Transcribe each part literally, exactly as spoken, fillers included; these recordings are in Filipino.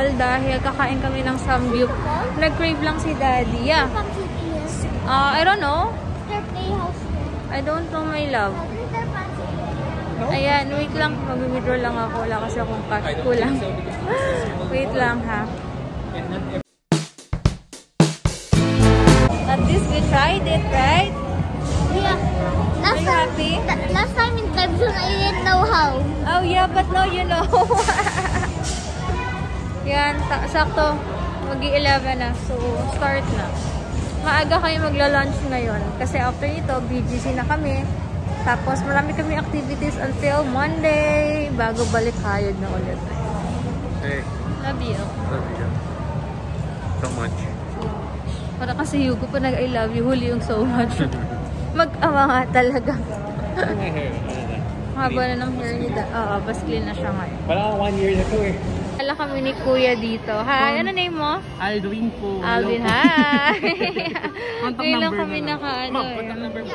mall dahil kakain kami ng samgyup. Nag-crave lang si Daddy. Yeah. Uh, I don't know. I don't know, my love. Ayan, wait lang. Mag-withdraw lang ako. Wala kasi akong cash. Kulang. Wait lang, ha. At least we tried it, right? Yeah. Last Are you time, happy? last time in Clemson, I didn't know how. Oh yeah, but now you know. Yan, sakto. Mag-i eleven na. So, start na. Maaga kayo magla-lunch ngayon. Kasi after ito, B G C na kami. Tapos, marami kami activities until Monday. Bago balik hayod na ulit. Hey. Love you. Love you. So much. Para kasi Hugo pa nag-I love you. Huli yung so much. Mag-awa nga talaga. Haba na ng hair niya. Oo, bas clean na siya ngayon. Parang one year na to eh. Wala kami ni Kuya dito. Hi, ano name mo? Alvin po. Alvin, hi! Contact Ngayon lang number kami na. naka-ano Ma'am, eh. contact number mo.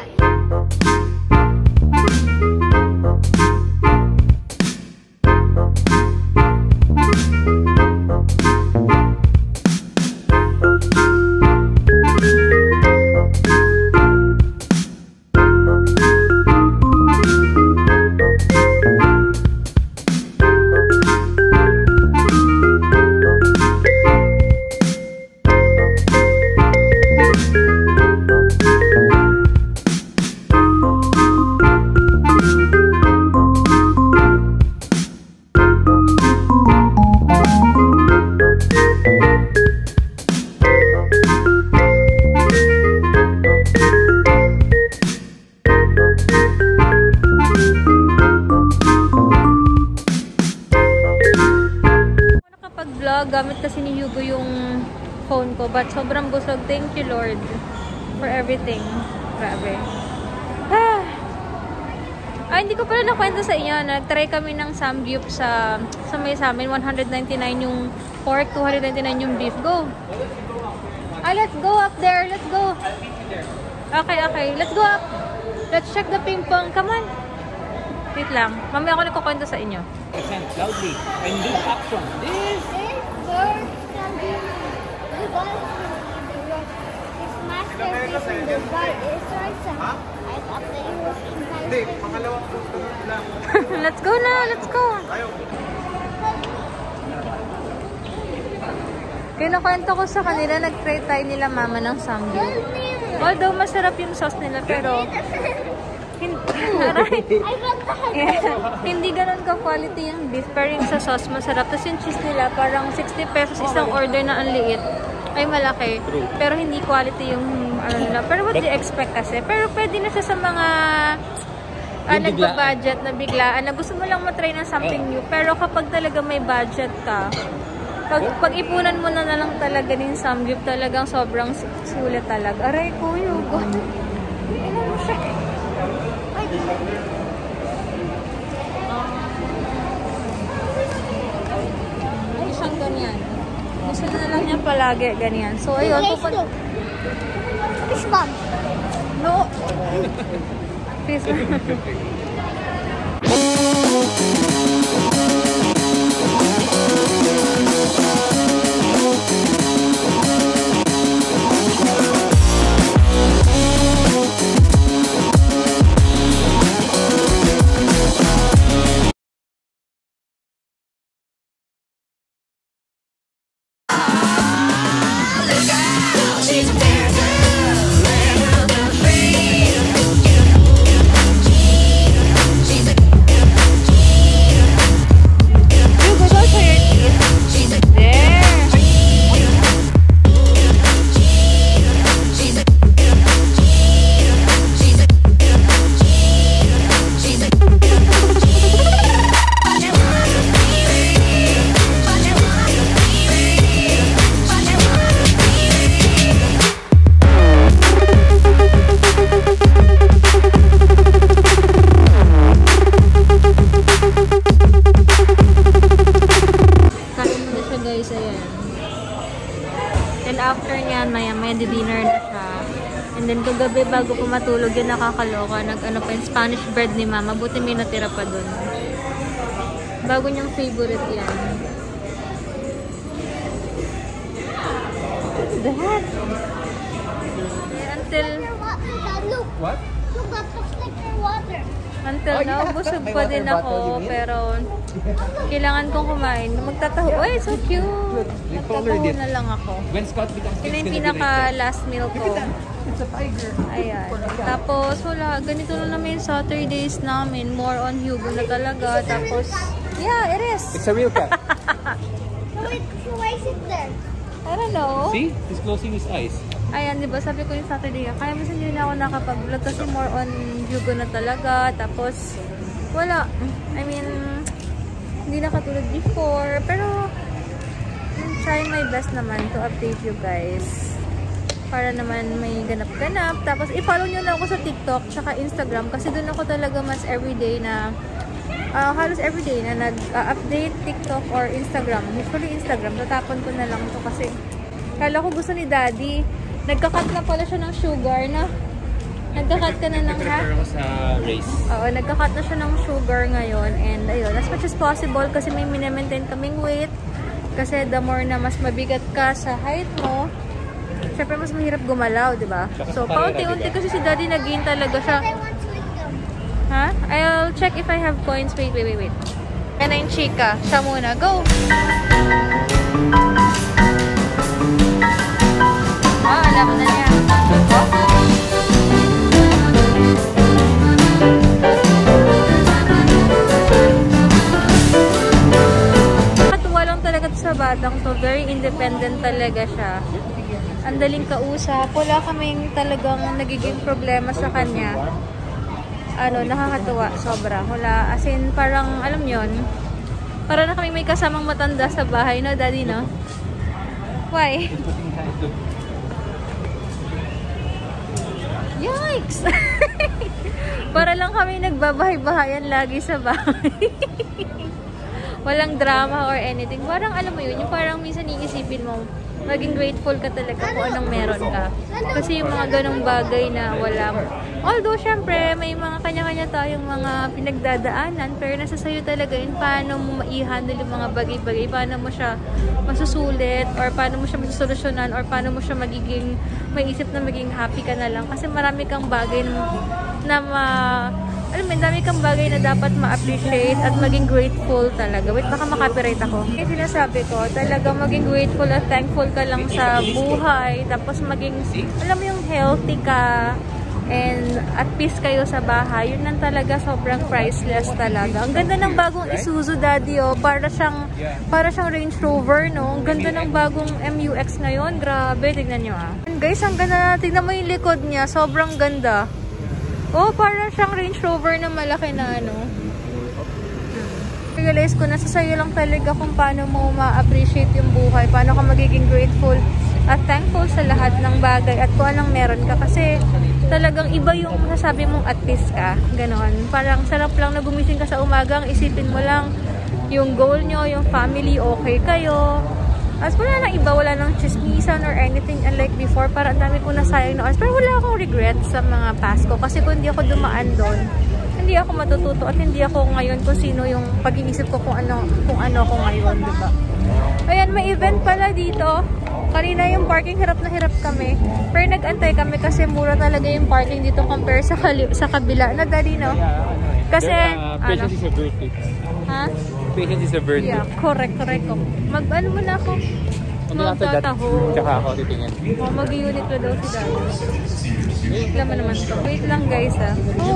Gamit kasi ni Hugo yung phone ko, but sobrang busog. Thank you, Lord, for everything. Grabe. Ah, ah hindi ko pala nakwento sa inyo. Nag-try kami ng samgyup sa sa may sa amin. one ninety-nine yung pork, two ninety-nine yung beef. Go. Ah, let's go up there. Let's go. Okay, okay. Let's go up. Let's check the ping pong. Come on. Wait lang. Mamaya ako nagkukwento sa inyo. Loudly. And do action. This. Birds can be the bird in the rock. His masterpiece in the bird is Rosa. And after he was invited. Let's go na. Let's go. Kinukwento ko sa kanila, nag-try tayo nila mama ng samgyup. Although masarap yung sauce nila, pero hindi, yeah, hindi ganun ka-quality yung beef. Pero yung sa sauce, masarap. Tapos yung cheese nila, parang sixty pesos isang order na ang liit. Ay, malaki. Pero hindi quality yung ano nila. Pero what do you expect kasi? Pero pwede na siya sa mga ah, nagba-budget na biglaan, na gusto mo lang matry ng something new. Pero kapag talaga may budget ka, pag, pag-ipunan mo na na lang talaga ng samgyup, talagang sobrang sulit talaga. Aray ko, Hugo. Ano mo siya? Ay, siyang ganyan. Gusto na lang niya palagi ganyan. So, ayun. Pupun- Fish bomb. No. Fish dinner na siya. And then kagabi bago ko matulog yun, nakakaloka. Nag-ano pa yung Spanish bread ni mama. Buti may natira pa dun. Bago niyang favorite yan. that? Until, Your water, Dad. Look. What? Look, that looks like your water. until Oh, now, yeah. busog May pa water din bottle, ako, you mean? pero kailangan kong kumain. Magtataho. Uy, so cute! They colored Magtataho it. na lang ako. When Scott becomes Yun big, na yung it's gonna be pinaka like that. last meal ko. It's a tiger. Ayan. Tapos, wala. Ganito na naman yung Saturdays namin. More on Hugo na talaga. Tapos, yeah, it is. It's a real cat. Wait, so why is it there? I don't know. See? He's closing his eyes. Ayan, di ba? Sabi ko yung Saturday. Kaya minsan hindi na ako nakapag-vlog kasi more on Hugo na talaga. Tapos, wala. I mean, hindi na katulad before. Pero, I'm trying my best naman to update you guys. Para naman may ganap-ganap. Tapos, i-follow nyo na ako sa TikTok tsaka Instagram. Kasi doon ako talaga mas everyday na Uh, halos everyday na nag-update TikTok or Instagram. Usually Instagram. Tatapon ko na lang ito kasi kala ko gusto ni Daddy. Nagka-cut na pala siya ng sugar na. Nagka-cut ka na ng ha? Ako sa race. Oo, nagka-cut na siya ng sugar ngayon. And ayun, as much as possible kasi may minamaintain kaming weight. Kasi the more na mas mabigat ka sa height mo, syempre mas mahirap gumalaw, di ba? So, paunti-unti kasi si Daddy nag-gain talaga siya. I want to eat them. Ha? I'll check if I have coins. Wait, wait, wait, wait. Yan na yung chika. Siya muna. Go! Ah, alam na niya. Katuwa lang talaga sa batang to. Very independent talaga siya. Ang daling kausap. Wala kaming talagang nagiging problema sa kanya. Ano, nakakatuwa, sobra. Wala, as in, parang, alam yon, para na kami may kasamang matanda sa bahay, no, Daddy, no? Why? Yikes! Para lang kami nagbabahay-bahayan lagi sa bahay. Walang drama or anything. Parang, alam mo yun, yung parang minsan iisipin mo, maging grateful ka talaga kung anong meron ka. Kasi yung mga ganong bagay na wala mo. Although, syempre, may mga kanya-kanya tayong mga pinagdadaanan, pero nasa sayo talaga yun, paano mo ma-handle yung mga bagay-bagay, paano mo siya masusulit, or paano mo siya masusolusyonan, or paano mo siya magiging, maisip na maging happy ka na lang. Kasi marami kang bagay na, na ma... Alam mo, dami kang bagay na dapat ma-appreciate at maging grateful talaga. Wait, baka makapiright ako. Yung sinasabi ko, talagang maging grateful at thankful ka lang sa buhay. Tapos maging, alam mo yung healthy ka and at peace kayo sa bahay. Yun lang talaga, sobrang priceless talaga. Ang ganda ng bagong Isuzu, Daddy, oh. Para siyang, para siyang Range Rover, no? Ang ganda ng bagong M U X ngayon. Grabe, tignan nyo, ah. And guys, ang ganda na. Tignan mo yung likod niya. Sobrang ganda. Oh, parang siyang Range Rover na malaki na ano. Realize ko na sa sayo lang talaga kung paano mo ma-appreciate yung buhay, paano ka magiging grateful at thankful sa lahat ng bagay at kung anong meron ka. Kasi talagang iba yung masasabi mong at peace ka. Ganon. Parang sarap lang na gumising ka sa umagang, isipin mo lang yung goal nyo, yung family, okay kayo. As wala nang iba, wala nang chismisan or anything unlike before. Para ang dami ko nasayang na oras. Pero wala akong regret sa mga past ko. Kasi kung hindi ako dumaan doon, hindi ako matututo at hindi ako ngayon kung sino yung pag-iisip ko kung ano, kung ano ako ngayon, diba? Ayan, may event pala dito. Kanina yung parking, hirap na hirap kami. Pero nag-antay kami kasi mura talaga yung parking dito compare sa, sa kabila. Na, Daddy, no? Kasi, uh, ano? Patience is a virtue. Ha? Patience is a virtue. Yeah, correct, correct. Mag-ano mo na ako? Magtataho. Tsaka ako titingin. Oh, mag-unit na daw si Daddy. Wait lang naman to. Wait lang, guys, ah. Oh.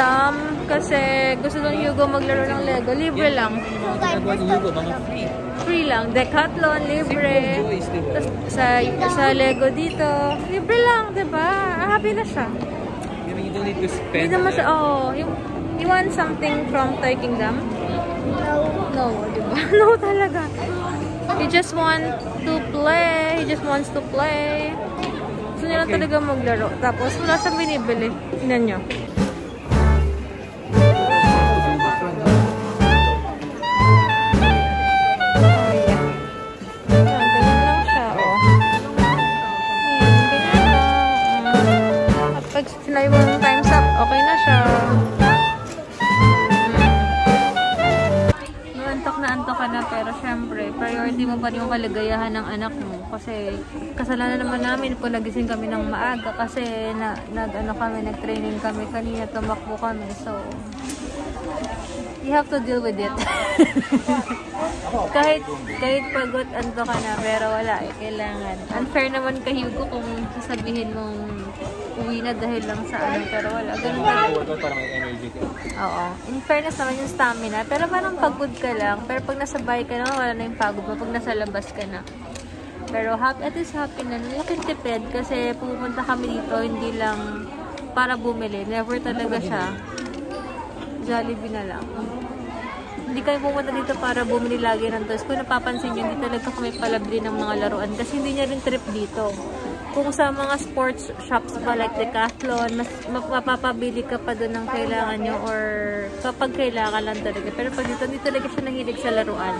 alam kasi gusto ng Hugo maglaro ng Lego. Libre lang. Ginagawa ni Hugo, mga free. Free lang. Decathlon, libre. Tas, sa, sa Lego dito, libre lang, diba? Happy na siya. You mean you don't need to spend? Hindi naman siya, oh, you, you want something from Toy Kingdom? No. No, diba? No talaga. He just want to play. He just wants to play. Gusto niya lang Okay. talaga maglaro. Tapos wala siyang binibili. Tingnan niyo. Sinabi mo ng time's up, okay na siya. Mm. Antok na antok ka na, pero syempre, priority mo pa rin yung kaligayahan ng anak mo. Kasi kasalanan naman namin kung nagising kami ng maaga kasi na, nag, ano kami, nag-training kami kanina, tumakbo kami. So, you have to deal with it. kahit kahit pagod, antok ka na, pero wala eh, kailangan. Unfair naman kay Hugo kung sasabihin mong uwi na dahil lang sa ano, pero wala. Ganun ka lang. Parang may energy ka. Oo. In fairness naman yung stamina, pero parang pagod ka lang. Pero pag nasa bahay ka na, wala na yung pagod mo. Pag nasa labas ka na. Pero happy, at least happy na. Laking tipid kasi pupunta kami dito, hindi lang para bumili. Never talaga siya. Jollibee na lang. Hindi kami pumunta dito para bumili lagi ng toys. Kung napapansin nyo, hindi talaga kami palabili ng mga laruan kasi hindi niya rin trip dito. Kung sa mga sports shops ba like Decathlon, mas mapapabili ka pa doon ng kailangan nyo or kapag kailangan lang talaga. Pero pag dito, hindi talaga siya nahilig sa laruan.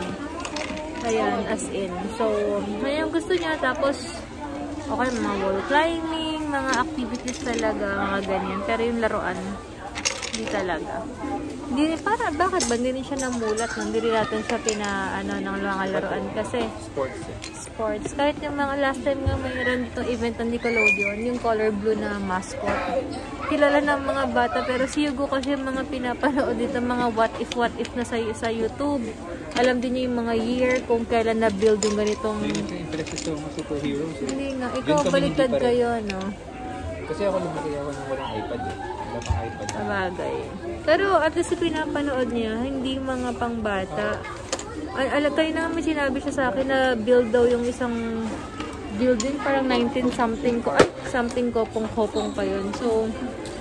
Ayan, as in. So, ngayon gusto niya. Tapos, okay, mga wall climbing, mga activities talaga, mga ganyan. Pero yung laruan, hindi talaga. Hindi, para, bakit ba? Hindi rin siya namulat. Hindi rin natin siya pina, ano, ng mga laruan. Kasi, Sports eh. sports. Kahit yung mga last time nga mayroon ditong event ng Nickelodeon, yung color blue na mascot. Kilala ng mga bata, pero si Hugo kasi yung mga pinapanood dito, mga what if, what if na sa, sa YouTube. Alam din niya yung mga year, kung kailan na-build yung ganitong... Hindi na siya interested sa mga superheroes eh. Hindi nga. Ikaw, Yun kami baliktad hindi pareho. kayo, no? Kasi ako lumaki ako nung walang iPad eh. Wala pang iPad. Sabagay. Pero at least pinapanood niya, hindi mga pangbata. Al alam kayo na may sinabi siya sa akin na build daw yung isang building, parang nineteen something ko, ay, something kopong-kopong pa yun. So,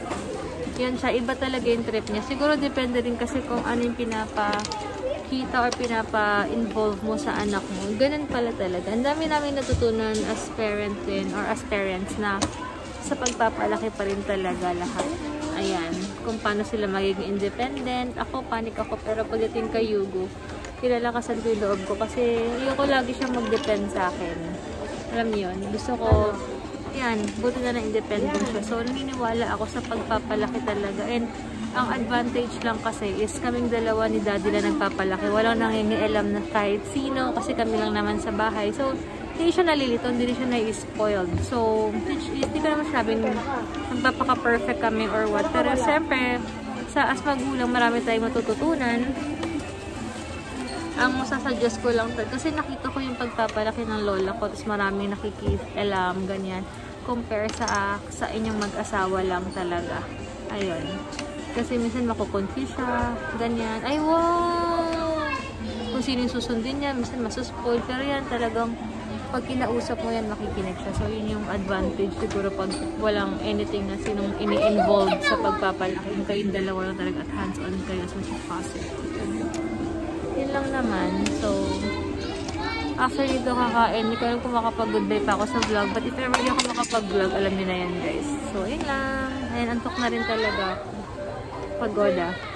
yan siya. Iba talaga yung trip niya. Siguro depende rin kasi kung ano yung pinapakita or pinapa-involve mo sa anak mo. Ganun pala talaga. Ang dami namin natutunan as parent din or as parents na sa pagpapalaki pa rin talaga lahat. Ayan. Kung paano sila magiging independent. Ako, panic ako. Pero pagdating kay Hugo, kilalakasan ko yung loob ko. Kasi ayoko lagi siyang mag-depend sa akin. Alam niyo yun. Gusto ko, yan, buti na na independent siya. So, naniniwala ako sa pagpapalaki talaga. And, ang advantage lang kasi is kaming dalawa ni Daddy na nagpapalaki. Walang nangingialam na kahit sino kasi kami lang naman sa bahay. So, hindi siya nalilito, hindi siya na-spoiled. So, hindi ko naman sabing magpapaka-perfect kami or what. Pero, siyempre, sa as magulang, marami tayong matututunan. Ang masasuggest ko lang to, kasi nakita ko yung pagpapalaki ng lola ko, tapos maraming nakikialam, ganyan. Compare sa, sa inyong mag-asawa lang talaga. Ayun. Kasi minsan makukonfuse siya, ganyan. Ay, wow! Kung sino yung susundin niya, minsan masuspoil. Pero yan talagang, pag kinausap mo yan, makikinig siya. So, yun yung advantage siguro pag walang anything na sinong ini-involve sa pagpapalaki. Kayong dalawa lang talaga at hands-on kayo as much as possible. Yun lang naman. So, after dito kakain, hindi ko alam kung makapag-goodbye pa ako sa vlog. But if ever hindi ako makapag-vlog, alam niyo na yan, guys. So, yun lang. Ayan, antok na rin talaga. Pagoda.